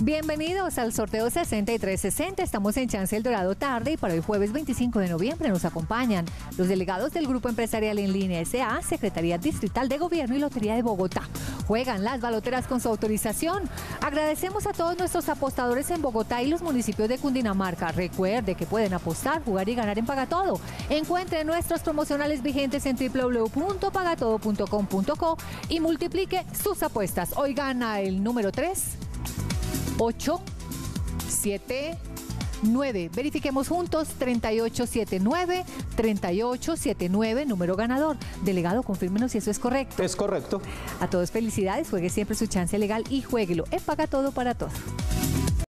Bienvenidos al sorteo 6360. Estamos en Chance El Dorado tarde y para hoy jueves 25 de noviembre nos acompañan los delegados del Grupo Empresarial en Línea S.A., Secretaría Distrital de Gobierno y Lotería de Bogotá. Juegan las baloteras con su autorización. Agradecemos a todos nuestros apostadores en Bogotá y los municipios de Cundinamarca. Recuerde que pueden apostar, jugar y ganar en Pagatodo. Encuentre nuestros promocionales vigentes en www.pagatodo.com.co y multiplique sus apuestas. Hoy gana el número 3, 8, 7, 9. Verifiquemos juntos. 3879, número ganador. Delegado, confírmenos si eso es correcto. Es correcto. A todos felicidades, juegue siempre su chance legal y juéguelo en Pagatodo para Todos.